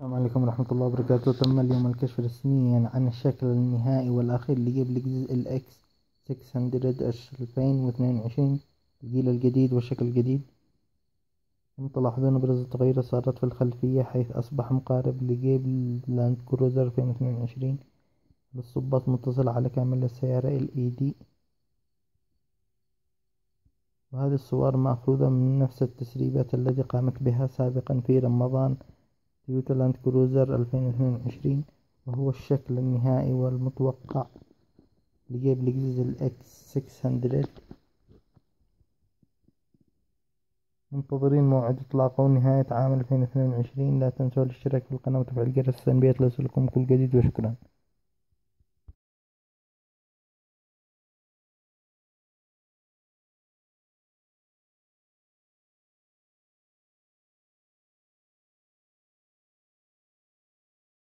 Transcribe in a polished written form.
السلام عليكم ورحمة الله وبركاته. تم اليوم الكشف رسميا عن الشكل النهائي والأخير لجيب الإكس 600 2022 الجيل الجديد والشكل الجديد. كما تلاحظون أبرز التغيرات صارت في الخلفية، حيث أصبح مقارب لجيب لاند كروزر 2022. الصباط متصلة على كامل السيارة LED، وهذه الصور مأخوذة من نفس التسريبات التي قامت بها سابقا في رمضان تويوتا لاند كروزر 2022، وهو الشكل النهائي والمتوقع لجيب لكزس الإكس 600. منتظرين موعد إطلاقه نهاية عام 2022. لا تنسوا الاشتراك في القناة وتفعيل جرس التنبيهات ليصلكم كل جديد، وشكرا.